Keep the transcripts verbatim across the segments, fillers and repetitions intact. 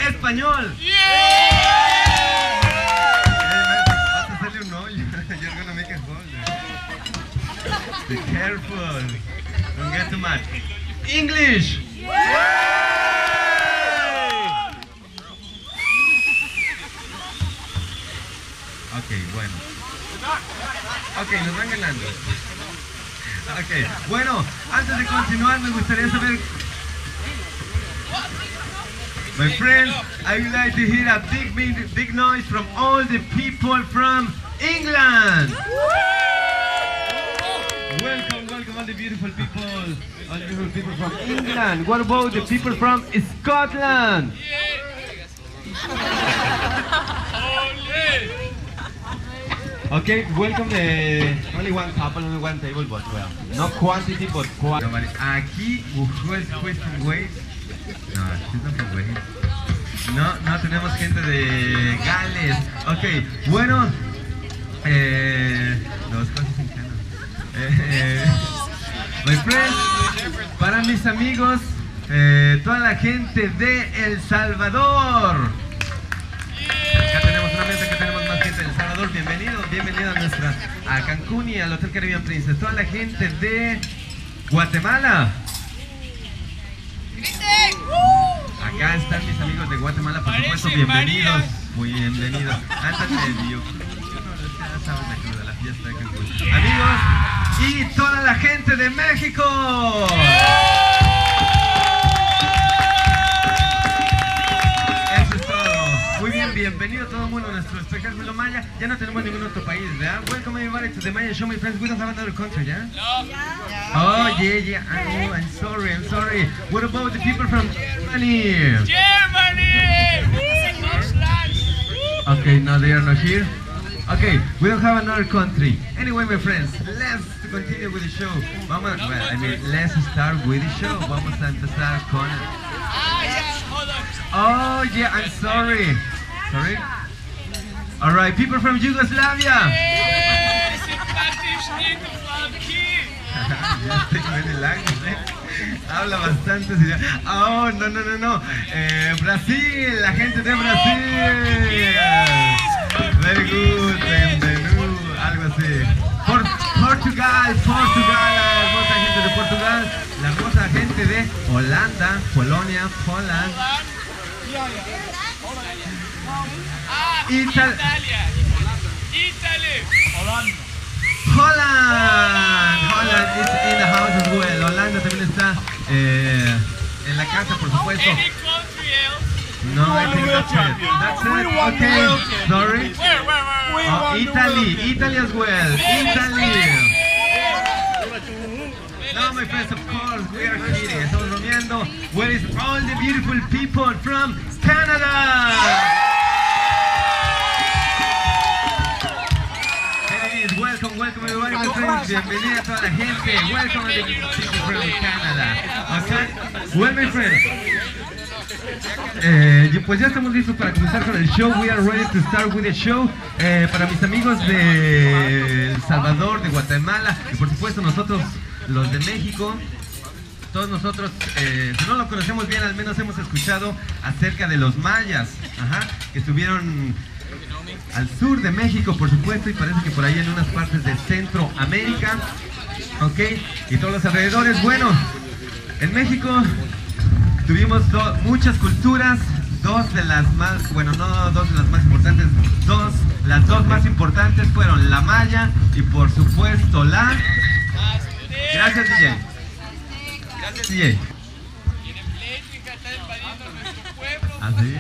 español. Yeah! Vas a hacerle un hoyo. You're gonna make a hole. Be careful. Don't get too much. English. Ok, bueno. Ok, nos van ganando. Ok, bueno, antes de continuar me gustaría saber... My friends, I would like to hear a big, big, big noise from all the people from England. Welcome, welcome all the beautiful people, all the beautiful people from England. What about the people from Scotland? Okay, welcome the only one couple, only one table, but well, not quantity, but quality. Aquí, who is question Wales? No, she's not from Wales. No, no tenemos gente de Gales. Ok, bueno, eh, dos cosas en canon. Eh, my friends, para mis amigos, eh, toda la gente de El Salvador. Acá tenemos una mesa, acá tenemos más gente de El Salvador. Bienvenidos, bienvenidos a nuestra a Cancún y al Hotel Caribbean Princess. Toda la gente de Guatemala. Acá están mis amigos de Guatemala, por supuesto, bienvenidos. Muy bienvenidos. Antes de yo. Ya sabes la cruda, la fiesta de Cancún. Amigos, y toda la gente de México. Muy bien, bienvenido todo el mundo a nuestro espectáculo Maya. Ya no tenemos ningún otro país, ¿verdad? Welcome everybody to the Maya Show, my friends. We don't have another country, ¿ya? No. Oh, yeah, yeah. Oh, I'm sorry, I'm sorry. What about the people from Germany? Germany! Okay, no, they are not here. Okay, we don't have another country. Anyway, my friends, let's continue with the show. Vamos, well, I mean, let's start with the show. Vamos a empezar con... Ah, yes, hold on. Oh, yeah, I'm sorry. Sorry? Alright, people from Yugoslavia. Yes, sympathisch nicht auf Key. Ya estoy con el ángel, ¿eh? Habla bastante. ¿Sí? Oh, no, no, no, no. Eh, Brasil, la gente de Brasil. Very good, bienvenido, algo así. Por, Portugal, Portugal, la hermosa gente de Portugal. La hermosa gente de Holanda, Polonia, Poland. Ah, Ital Italia. Italy. Holland. Holland, Holland is in the house as well. Holanda también está eh, en la casa, por supuesto. Any country else? No, I think that's it. That's it. Okay, sorry. Where, where, where? Oh, Italy, Italy as well. Italy. No, my friends, of course, we are kidding. Estamos bromeando. Where is all the beautiful people from Canada? Welcome, welcome everybody, my friends. Bienvenida a toda la gente. Welcome to the people from Canada. Okay? Well, my friends. Eh, pues ya estamos listos para comenzar con el show. We are ready to start with the show. Eh, para mis amigos de El Salvador, de Guatemala y por supuesto nosotros, los de México. Todos nosotros, eh, si no lo conocemos bien, al menos hemos escuchado acerca de los mayas, ajá, que estuvieron al sur de México, por supuesto, y parece que por ahí en unas partes de Centroamérica, ok, y todos los alrededores. Bueno, en México tuvimos muchas culturas, dos de las más, bueno, no dos de las más importantes, dos, las dos más importantes fueron la maya y por supuesto la... Gracias, D J. Gracias, D J. ¿Ah, sí?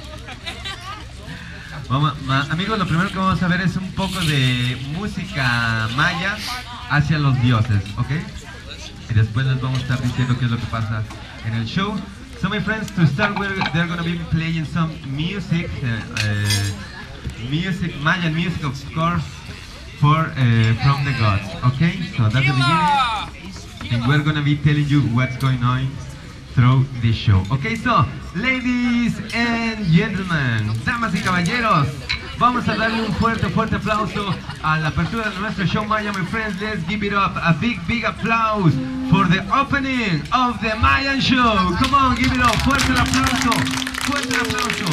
Vamos, ma, amigos, lo primero que vamos a ver es un poco de música maya hacia los dioses, ¿ok? Y después les vamos a estar diciendo qué es lo que pasa en el show. So my friends, to start with, they're going to be playing some music, uh, uh, music, Mayan music, of course, for uh, from the gods, okay? So that's the beginning, and we're going to be telling you what's going on through this show. Okay, so, ladies and gentlemen, damas y caballeros, vamos a darle un fuerte, fuerte aplauso a la apertura de nuestro show Maya, my friends. Let's give it up, a big, big applause for the opening of the Mayan show. Come on, give it up, fuerte el aplauso, fuerte el aplauso.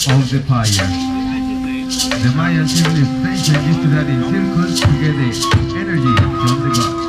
of the fire. The Mayan civilization used to run in circles to get the energy from the gods.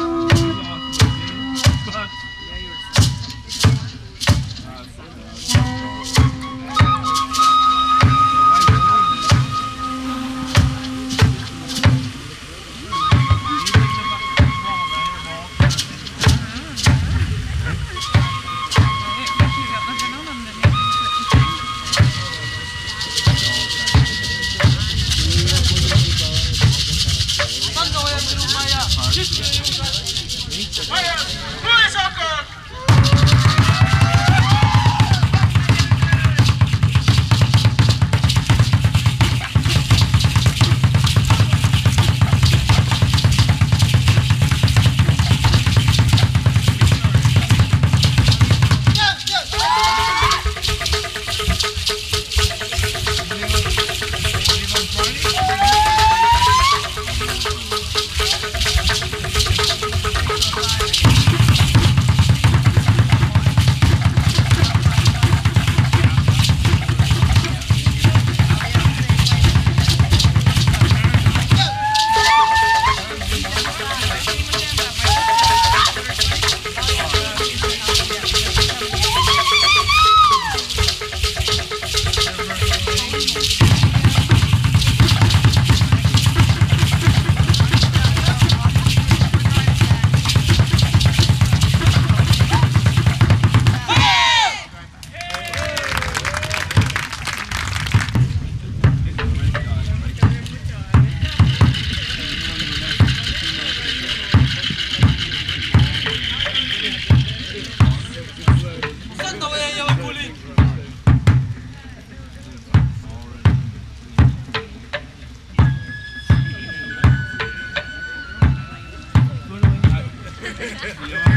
Yeah.